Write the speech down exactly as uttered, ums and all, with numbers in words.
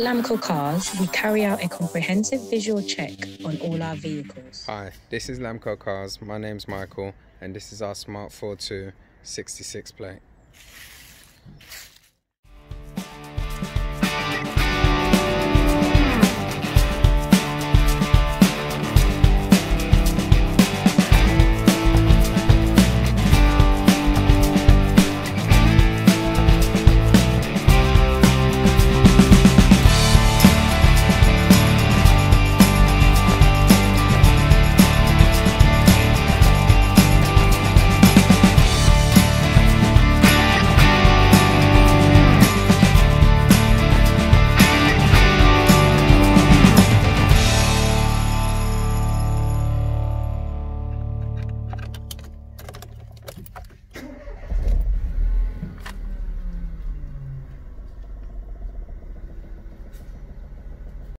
Lamko Cars, we carry out a comprehensive visual check on all our vehicles. Hi, this is Lamko Cars. My name's Michael, and this is our smart Fortwo sixty-six plate.